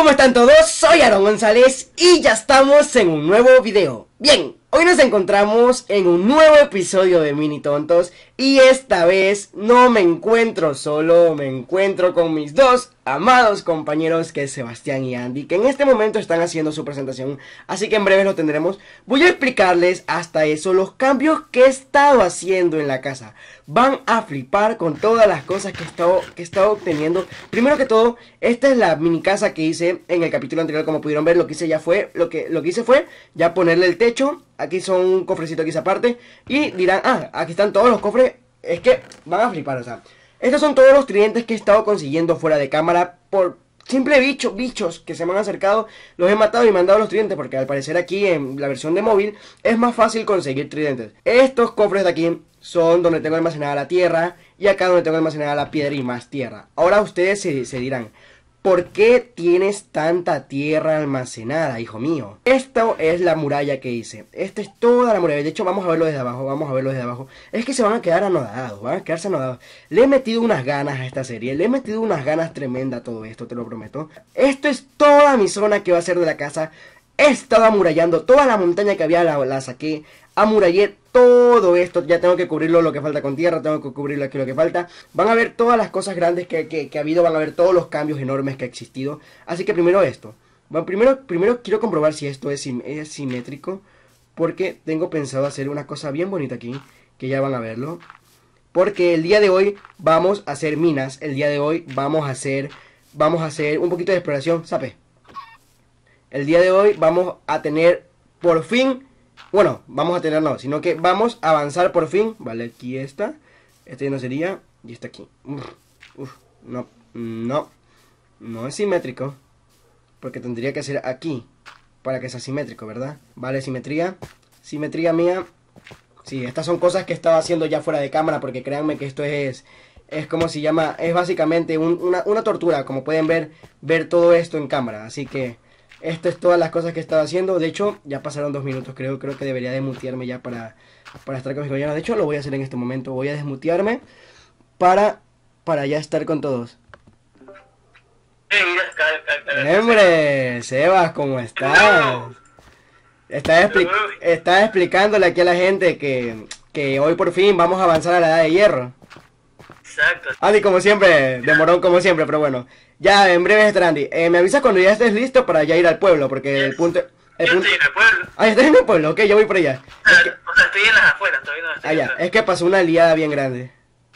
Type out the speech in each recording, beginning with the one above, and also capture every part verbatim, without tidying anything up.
¿Cómo están todos? Soy Aaron González y ya estamos en un nuevo video. Bien, hoy nos encontramos en un nuevo episodio de Mini Tontos y esta vez no me encuentro solo, me encuentro con mis dos amados compañeros que es Sebastián y Andy, que en este momento están haciendo su presentación, así que en breve lo tendremos. Voy a explicarles hasta eso los cambios que he estado haciendo en la casa. Van a flipar con todas las cosas que he estado, que he estado obteniendo. Primero que todo, esta es la mini casa que hice en el capítulo anterior. Como pudieron ver, lo que hice ya fue, lo que, lo que hice fue ya ponerle el techo. Aquí son un cofrecito aquí esa parte. Y dirán, ah, aquí están todos los cofres. Es que van a flipar, o sea, estos son todos los tridentes que he estado consiguiendo fuera de cámara por simple bicho, bichos que se me han acercado. Los he matado y me han dado los tridentes, porque al parecer aquí en la versión de móvil es más fácil conseguir tridentes. Estos cofres de aquí son donde tengo almacenada la tierra y acá donde tengo almacenada la piedra y más tierra. Ahora ustedes se, se dirán, ¿por qué tienes tanta tierra almacenada, hijo mío? Esto es la muralla que hice. Esta es toda la muralla. De hecho, vamos a verlo desde abajo. Vamos a verlo desde abajo. Es que se van a quedar anodados. Van a quedarse anodados. Le he metido unas ganas a esta serie. Le he metido unas ganas tremendas a todo esto, te lo prometo. Esto es toda mi zona que va a ser de la casa. He estado amurallando. Toda la montaña que había la, la saqué. Amurallé todo esto. Ya tengo que cubrirlo lo que falta con tierra. Tengo que cubrirlo aquí lo que falta. Van a ver todas las cosas grandes que, que, que ha habido. Van a ver todos los cambios enormes que ha existido. Así que primero esto. Bueno, primero, primero quiero comprobar si esto es, sim es simétrico. Porque tengo pensado hacer una cosa bien bonita aquí. Que ya van a verlo. Porque el día de hoy vamos a hacer minas. El día de hoy vamos a hacer, vamos a hacer un poquito de exploración. ¿Sabe? El día de hoy vamos a tener por fin... Bueno, vamos a tener no, sino que vamos a avanzar por fin. Vale, aquí está. Este no sería. Y está aquí. Uf, uf, no, no. No es simétrico. Porque tendría que ser aquí. Para que sea simétrico, ¿verdad? Vale, simetría. Simetría mía. Sí, estas son cosas que estaba haciendo ya fuera de cámara. Porque créanme que esto es... Es como se llama... Es básicamente un, una, una tortura. Como pueden ver, ver todo esto en cámara. Así que... Esto es todas las cosas que estaba haciendo. De hecho, ya pasaron dos minutos. Creo, creo que debería desmutearme ya para, para estar con mis compañeros. De hecho, lo voy a hacer en este momento. Voy a desmutearme para, para ya estar con todos. ¡Hombre! Sebas, ¿cómo estás? Estás, expli estás explicándole aquí a la gente que, que hoy por fin vamos a avanzar a la edad de hierro. Exacto. Andy, como siempre, demoró como siempre, pero bueno. Ya, en breve estará Andy. Eh, me avisas cuando ya estés listo para ya ir al pueblo, porque yes. el punto... El yo punto... estoy en el pueblo. Ah, ¿estás en el pueblo? Ok, yo voy por allá. O sea, es que... o sea estoy en las afueras, todavía no estoy. Ah, ya, es que pasó una liada bien grande.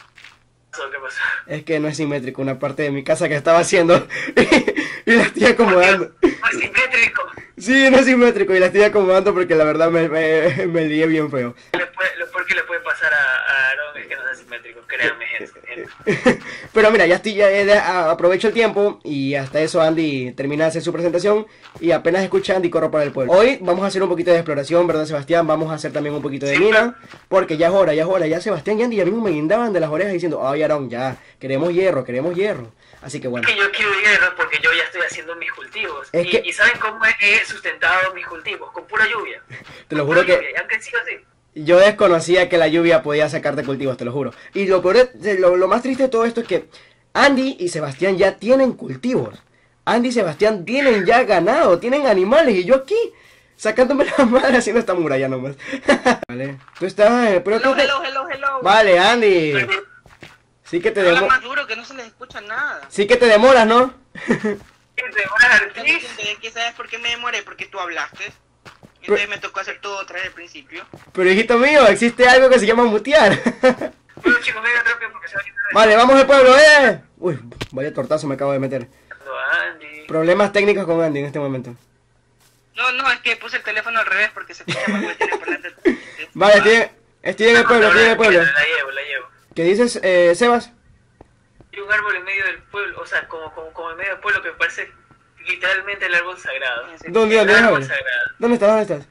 ¿Qué pasó? Es que no es simétrico una parte de mi casa que estaba haciendo y la estoy acomodando. No es simétrico. Sí, no es simétrico y la estoy acomodando porque la verdad me, me, me lié bien feo. Lo peor que le puede pasar a, a Aaron es que no sea simétrico, créanme, gente. gente. Pero mira, ya estoy, ya, ya aprovecho el tiempo y hasta eso Andy termina de hacer su presentación y apenas escucha Andy corro para el pueblo. Hoy vamos a hacer un poquito de exploración, ¿verdad, Sebastián? Vamos a hacer también un poquito de sí, mina, porque ya es hora, ya es hora, ya Sebastián y Andy ya mismo me guindaban de las orejas diciendo, ay Aaron, ya, queremos hierro, queremos hierro. Así que bueno. Es que yo quiero hierro porque yo ya estoy haciendo mis cultivos. Es y, que... y ¿saben cómo he sustentado mis cultivos? Con pura lluvia. Te lo juro que... Lluvia, y han crecido así. Yo desconocía que la lluvia podía sacarte cultivos, te lo juro. Y lo, peor de, lo, lo más triste de todo esto es que Andy y Sebastián ya tienen cultivos. Andy y Sebastián tienen ya ganado, tienen animales. Y yo aquí, sacándome la madre haciendo esta muralla nomás. Vale, tú estás... Pero hello, tú te... hello, hello, hello. Vale, Andy. Sí que te demoras. más duro que no se les escucha nada. Sí que te demoras, ¿no? ¿Te demoras al ¿Sabes por qué me demoré? Porque tú hablaste. Entonces me tocó hacer todo otra vez al principio. Pero hijito mío, existe algo que se llama mutear. Bueno chicos, venga rápido porque se va a quitar. Vale, vamos al pueblo, eh. Uy, vaya tortazo me acabo de meter. Andy. Problemas técnicos con Andy en este momento. No, no, es que puse el teléfono al revés porque se escucha más cuestiones por delante. Vale, estoy, estoy en el pueblo, estoy en el pueblo. La llevo, la llevo. ¿Qué dices, eh, Sebas? Hay un árbol en medio del pueblo, o sea, como, como, como en medio del pueblo que me parece literalmente el árbol sagrado. ¿Dónde, dónde, el árbol dónde? sagrado. ¿Dónde estás, dónde estás?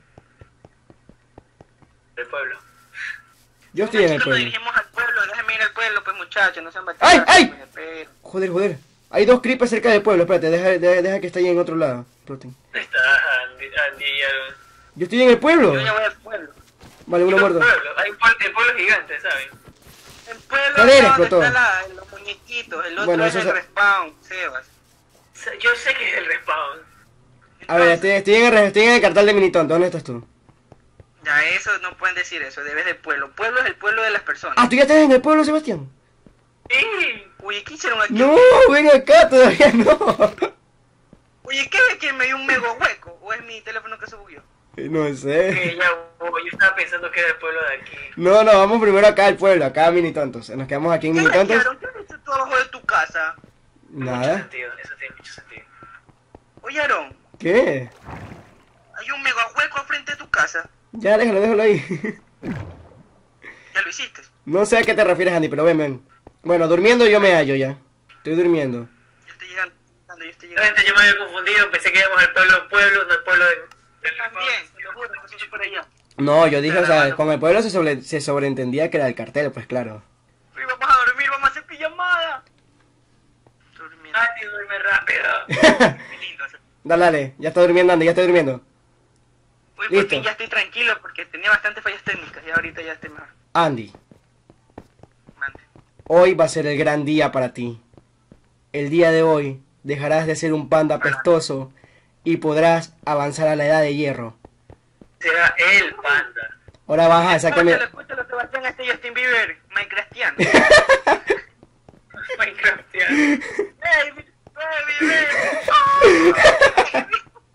Del pueblo. Yo estoy en el Nos pueblo. dirigimos al pueblo, déjame ir al pueblo, pues muchachos, no sean ¡Ay, batidos. ay! Joder, joder. Hay dos creepers cerca del pueblo, espérate, deja, deja, deja que esté ahí en otro lado. ¿Dónde está Andy? Andy Aaron. Yo estoy en el pueblo. Yo ya voy al pueblo. Vale, uno muerto. Hay un pueblo, el pueblo gigante, ¿saben? El pueblo Joder, es donde explotó. está la, los muñequitos, el otro Bueno, es eso el es- respawn, Sebas. Yo sé que es el respawn. A ver, estoy, estoy, en el, estoy en el cartel de Minitonto. ¿Dónde estás tú? Ya, eso no pueden decir eso, debes del pueblo. Pueblo es el pueblo de las personas. Ah, ¿tú ya estás en el pueblo, Sebastián? Sí. Uy, ¿qué hicieron aquí? No, ven acá, todavía no. Oye, ¿qué es que me dio un mega hueco? ¿O es mi teléfono que se bugueó? No sé. Que ya, oh, yo estaba pensando que era el pueblo de aquí. No, no, vamos primero acá al pueblo, acá a Minitontos. Nos quedamos aquí en ¿Qué Minitontos. hicieron? ¿Qué has hecho tú abajo de tu casa? Mucho Nada. sentido, eso tiene mucho sentido. Oye, Aaron, ¿Qué? hay un mega hueco al frente de tu casa. Ya, déjalo, déjalo ahí. Ya lo hiciste. No sé a qué te refieres, Andy, pero ven, ven. Bueno, durmiendo yo me hallo ya. Estoy durmiendo. Yo estoy llegando, yo estoy llegando. Realmente yo me había confundido, pensé que íbamos al pueblo pueblo, no al pueblo de... del También, te lo juro, que soy por allá. No, yo dije, o sea, con el pueblo se, sobre, se sobreentendía que era el cartel, pues claro. Uy, vamos a dormir, vamos a hacer pijamada. Durmiendo. Ah, tío, duerme rápido. Qué lindo hacer. Dale, dale, ya está durmiendo, Andy, ya está durmiendo. Uy, por Listo. fin ya estoy tranquilo porque tenía bastantes fallas técnicas y ahorita ya estoy mejor. Andy, Mande. hoy va a ser el gran día para ti. El día de hoy dejarás de ser un panda pestoso y podrás avanzar a la edad de hierro. Será el panda. Ahora vas a sacarme... Escúchalo, escúchalo, Sebastián, este Justin Bieber, Minecraftiano. Minecraftiano. ¡Baby, baby, baby!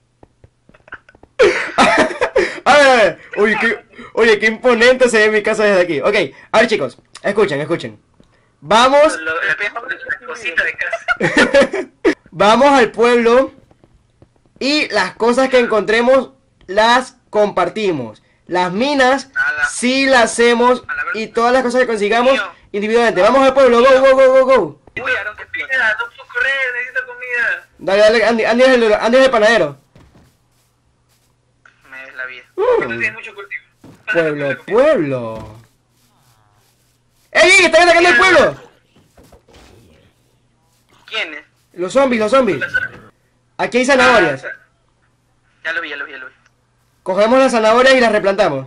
A ver, a ver. Uy, qué, oye, qué imponente se ve mi casa desde aquí. Ok, a ver chicos, escuchen, escuchen. Vamos, Lo- La la cosita de casa. vamos al pueblo y las cosas que encontremos las compartimos. Las minas Nada. sí las hacemos A la verdad. y todas las cosas que consigamos Mío. individualmente. Vamos al pueblo, go, go, go, go, go. Uy, Aaron, qué explota. Mira, no puedo correr, necesito comida. Dale, dale, Andy, Andy es el, Andy es el panadero. Me des la vida. Porque tú Mm, tienes mucho cultivo. pueblo, pueblo. ¡Ey, está atacando el pueblo! ¿Quién es? Los zombies, los zombies. Aquí hay zanahorias. Ya lo vi, ya lo vi, ya lo vi. Cogemos las zanahorias y las replantamos.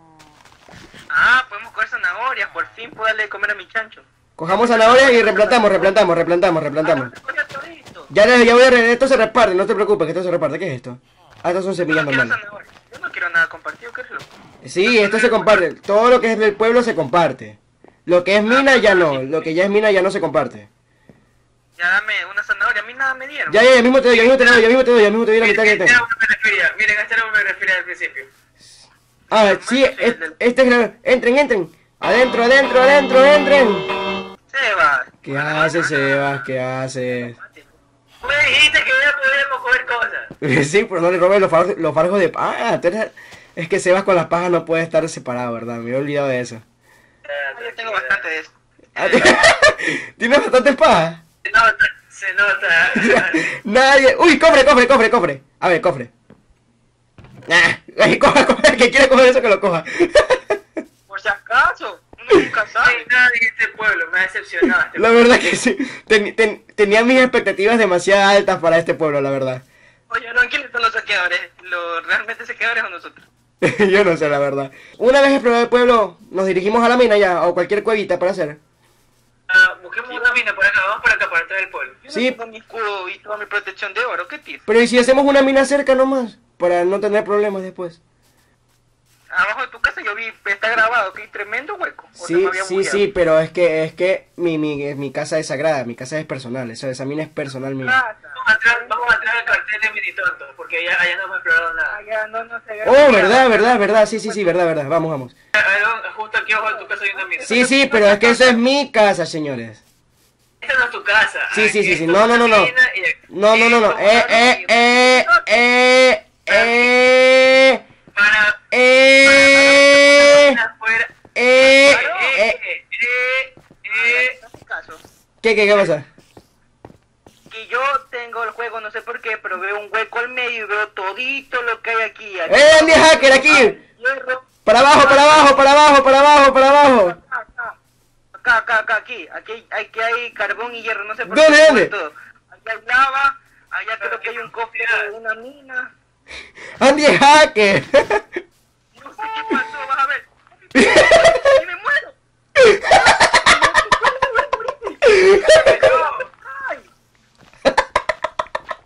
Ah, podemos coger zanahorias, por fin puedo darle de comer a mi chancho. Cojamos zanahorias y replantamos, replantamos, replantamos, replantamos. Ah, coge todo esto. Ya, le- ya voy a... re- Esto se reparte, no te preocupes, que esto se reparte. ¿Qué es esto? Ah, estas son Yo semillas no quiero normales. zanahorias. Yo no quiero nada compartido, ¿qué es lo? Sí, esto se comparte. Todo lo que es del pueblo se comparte. Lo que es mina ya no. Lo que ya es mina ya no se comparte. Ya dame una zanahoria, a mí nada me dieron. Ya, ya, ya mismo te doy, ya mismo te doy, ya mismo te doy, ya mismo te doy la mitad que Miren, tengo. este era una me refería. Miren, este era una me refería al principio. Ah, sí, es- este es la... Entren, entren. Adentro, adentro, adentro, entren. Seba. ¿Qué haces, Sebas? ¿Qué haces? Tú me dijiste que ya podíamos coger cosas. Sí, pero no le robes los fardos, los fardos de... Ah, tú eres... Es que Sebas con las pajas no puede estar separado, ¿verdad? Me he olvidado de eso. Ah, yo tengo bastante de eso. Ah, ¿tienes bastantes pajas? Se nota, se nota. Nadie... Uy, cofre, cofre, cofre, cofre. A ver, cofre. Ah, ay, coja, coja, el que quiera coger eso que lo coja. Por si acaso, uno nunca No sabe. hay nada en este pueblo, me ha decepcionado. Este La verdad que sí. Ten- ten- tenía mis expectativas demasiado altas para este pueblo, la verdad. Oye, no, ¿quiénes son los saqueadores? ¿Los realmente saqueadores o nosotros? Yo no sé, la verdad. Una vez explorado el pueblo, nos dirigimos a la mina ya, o cualquier cuevita para hacer. Ah, busquemos una mina por acá, vamos por acá para entrar al pueblo. Yo Sí. no tengo mi escudo y toda mi protección de oro, ¿qué tienes? Pero ¿y si hacemos una mina cerca nomás? Para no tener problemas después. Abajo de tu casa yo vi, está grabado, que hay tremendo hueco. ¿O se Sí, me había sí, bugueado? sí, pero es que es que mi, mi, mi casa es sagrada, mi casa es personal, eso, esa mina es personal mía. Plata. Vamos a entrar, vamos a entrar al cartel de Minitonto, porque allá, allá no hemos explorado nada. Allá no, no se ve. Oh, verdad, verdad, verdad, sí, sí, sí, verdad, verdad, vamos, vamos. Aaron, justo aquí abajo de tu casa hay una mina. Sí, sí, pero es que eso es mi casa, señores. Esta no es tu casa. Sí, sí, sí, sí, Esto no, es no, una no, no. mina y aquí No, no, no, no, vamos eh, a eh, eh, eh, eh, Para... eh, para afuera. eh, Eh, eh, eh, eh, eh. En este caso, ¿qué, qué, qué pasa? que yo tengo el juego, no sé por qué, pero veo un hueco al medio y veo todito lo que hay aquí. aquí ¡Eh, Andy Hacker, aquí! Hierro. Para abajo, para abajo, para abajo, para abajo, para abajo. Acá, acá, acá, acá, acá, aquí, aquí hay, aquí hay carbón y hierro, no sé por ¿Dónde, qué. dónde? Todo. Allá hay lava, allá creo que hay un cofre de una mina. Andy Hacker. No sé qué pasó, vas a ver. ¡Y me muero! ¡Ay!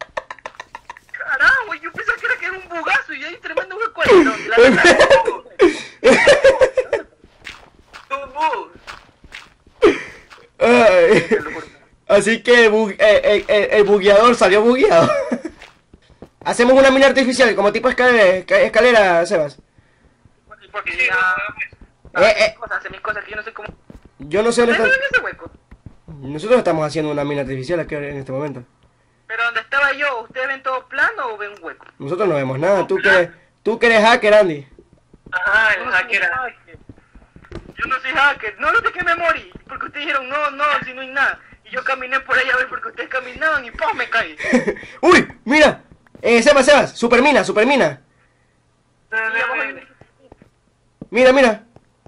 Ay, así que el, bu- eh, eh, eh, el bugueador salió bugueado. Hacemos una mina artificial, como tipo escalera, esca- escalera, Sebas. Porque Sí, ya... no, Eh, eh. Cosas, hace mis cosas que yo no sé cómo... Yo no sé dónde ¿Ustedes está. ven ese hueco? Nosotros estamos haciendo una mina artificial aquí en este momento. Pero donde estaba yo, ¿ustedes ven todo plano o ven hueco? Nosotros no vemos nada. Tú que eres, tú que eres hacker, Andy. Ajá, Yo el no soy hacker. hacker. Yo no soy hacker, no lo de que me morí, porque ustedes dijeron no, no, si no hay nada. Y yo caminé por ahí a ver porque ustedes caminaban y ¡pum! Me caí. ¡Uy! ¡Mira! Eh, Sebas, Sebas, supermina, supermina. Y abajo hay- Mira, mira.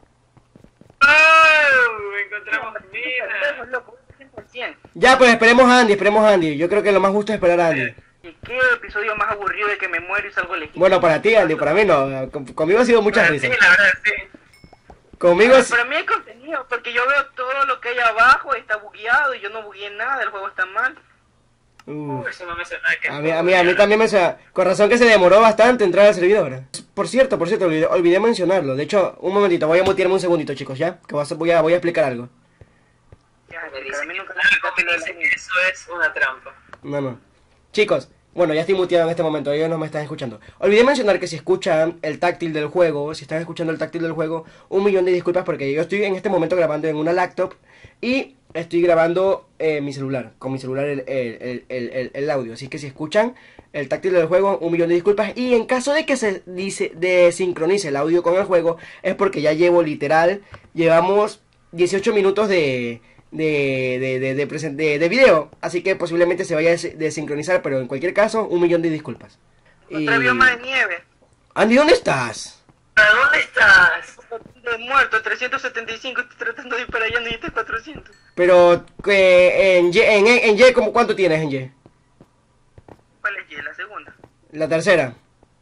¡Oh! Encontramos Ustedes, minas. loco, cien por ciento. Ya, pues esperemos a Andy, esperemos a Andy. Yo creo que lo más justo es esperar a Andy. ¿Y qué episodio más aburrido de que me muero y salgo elegido? Bueno, para ti, Andy, para mí no. Con- conmigo ha sido muchas Sí, risas. la verdad, sí. Conmigo es... Para mí hay contenido, porque yo veo todo lo que hay abajo, está bugueado y yo no bugueé nada, el juego está mal. Uf. Uy, ese mame se me A mí, a mí, a mí también me... sa- Con razón que se demoró bastante entrar al servidor. Por cierto, por cierto, olvidé, olvidé mencionarlo. De hecho, un momentito, voy a mutearme un segundito, chicos, ¿ya? Que voy a, voy a, voy a explicar algo. Ya, Me porque dice a mí nunca que- me algo me explicaste lo de dice la que eso es una trampa. No, no. Chicos, bueno, ya estoy muteado en este momento, ellos no me están escuchando. Olvidé mencionar que si escuchan el táctil del juego, si están escuchando el táctil del juego, un millón de disculpas porque yo estoy en este momento grabando en una laptop y estoy grabando eh, mi celular, con mi celular el, el, el, el, el- el audio. Así que si escuchan el táctil del juego, un millón de disculpas. Y en caso de que se dice, desincronice el audio con el juego, es porque ya llevo literal, llevamos dieciocho minutos de... De, de, de, de, presen- de- de video, así que posiblemente se vaya a des- desincronizar, pero en cualquier caso, un millón de disculpas. Otra bioma de nieve. Andy, ¿dónde estás? ¿A dónde estás? De muerto, trescientos setenta y cinco, estoy tratando de ir para allá, necesitas cuatrocientos. Pero eh, en Y, en, en Y, ¿cómo cuánto tienes en Y? ¿Cuál es Y? La segunda. La tercera.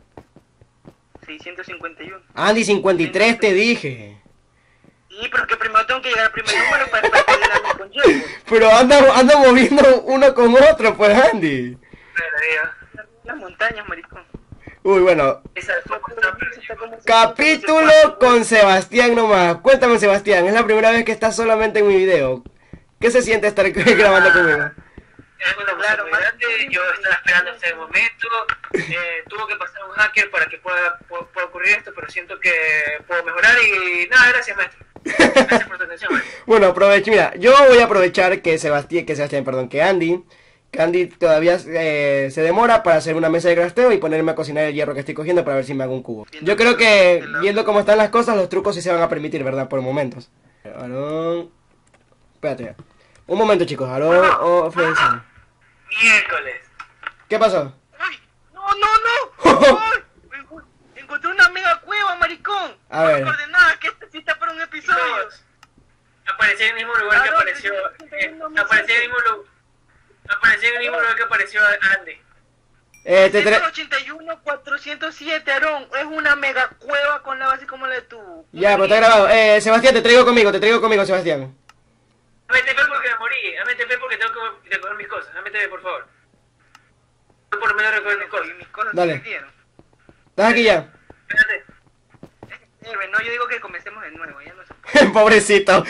seiscientos cincuenta y uno. Andy, cincuenta y tres te dije. Sí, pero que primero tengo que llegar al primer número para para pelearme con Diego. Pero anda, anda moviendo uno con otro, pues Andy. Pero, Las montañas, maricón. Uy, bueno. esa es poco trampa. Capítulo con Sebastián nomás. Cuéntame, Sebastián, es la primera vez que estás solamente en mi video. ¿Qué se siente estar grabando conmigo? Es una Claro, emoción muy más- grande, yo estaba esperando este momento, eh, tuvo que pasar un hacker para que pueda, pu- pueda ocurrir esto, pero siento que puedo mejorar y nada, gracias maestro. Gracias por tu atención, maestro. Bueno, aprovecho, mira, yo voy a aprovechar que Sebastián, que Sebastián, perdón, que Andy, que Andy todavía eh, se demora para hacer una mesa de crafteo y ponerme a cocinar el hierro que estoy cogiendo para ver si me hago un cubo. Yo creo que viendo cómo están las cosas, los trucos sí se van a permitir, ¿verdad? Por momentos. Aarón, espérate. Un momento, chicos. Aarón, ofensa. Miércoles. ¿Qué pasó? ¡Uy! ¡No, no, no! ¡Ay! Encu- Encontré una mega cueva, maricón. A ver. Con coordenadas, que esta sí está para un episodio. Apareció en el mismo lugar que Claro, apareció. pero yo eh, no me apareció en el mismo lugar. Apareció en el mismo lugar que apareció Andy. Eh, te tra- trescientos ochenta y uno, cuatrocientos siete, Aarón. Es una mega cueva con la base como la de tu. Ya, pero está grabado. Eh, Sebastián, te traigo conmigo, te traigo conmigo, Sebastián. Dame T P porque me morí. Dame T P porque tengo que recoger mis cosas. Dame T P, por favor. Yo por lo menos recoger mis cosas. Y mis cosas Dale. se perdieron. ¿Estás aquí ya? Espérate. Eh, no, yo digo que comencemos de nuevo, ya no se Pobrecito.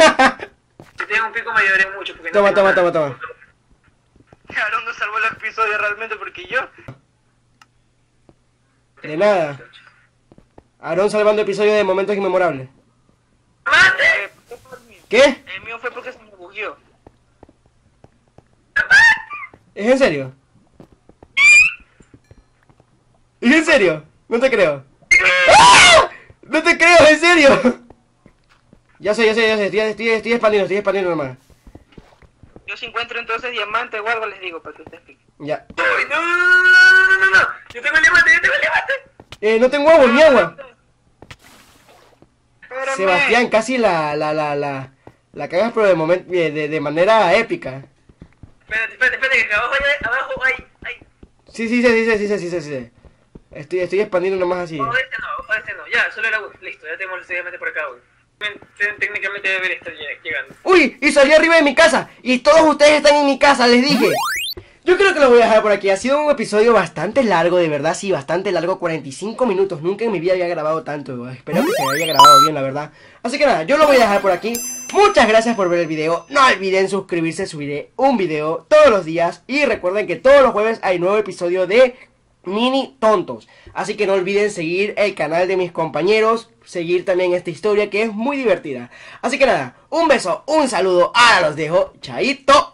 Si tengo un pico me ayudaré mucho. Porque no Toma, tengo toma, nada. toma, toma. Aarón no salvó el episodio realmente porque yo. De nada. Aarón salvando episodios de momentos inmemorables. ¡Mate! Eh, fue por mí. ¿Qué? El mío fue porque se me bugueó. ¿Es en serio? ¿Es en serio? No te creo. ¡Ah! No te creo, en serio. Ya sé, ya sé, ya sé. Estoy, estoy, estoy expandiendo, estoy expandiendo nomás. Yo si encuentro entonces diamante o algo les digo para que ustedes expliquen. Ya. ¡Uy, no, no, no, no, no, no! ¡Yo tengo el diamante, yo tengo el diamante! Eh, no tengo agua, ni agua. Espérame. Sebastián, casi la, la, la, la, la cagas, pero de momento, de, de, de manera épica. Espérate, espérate, espérate, que abajo hay, abajo hay, hay... Sí, sí, sí, sí, sí, sí, sí, sí, sí. Estoy, estoy expandiendo nomás así. No, este no, ojo, este no, ya, solo el agua, listo, ya tenemos el diamante por acá, güey. Ten- Técnicamente debería estar lleg- llegando. ¡Uy! Y salí arriba de mi casa. Y todos ustedes están en mi casa, les dije. Yo creo que lo voy a dejar por aquí. Ha sido un episodio bastante largo, de verdad, sí, bastante largo, cuarenta y cinco minutos. Nunca en mi vida había grabado tanto. Espero que se haya grabado bien, la verdad. Así que nada, yo lo voy a dejar por aquí. Muchas gracias por ver el video. No olviden suscribirse, subiré un video todos los días. Y recuerden que todos los jueves hay nuevo episodio de Mini Tontos. Así que no olviden seguir el canal de mis compañeros, seguir también esta historia que es muy divertida. Así que nada, un beso, un saludo, ahora los dejo, chaito.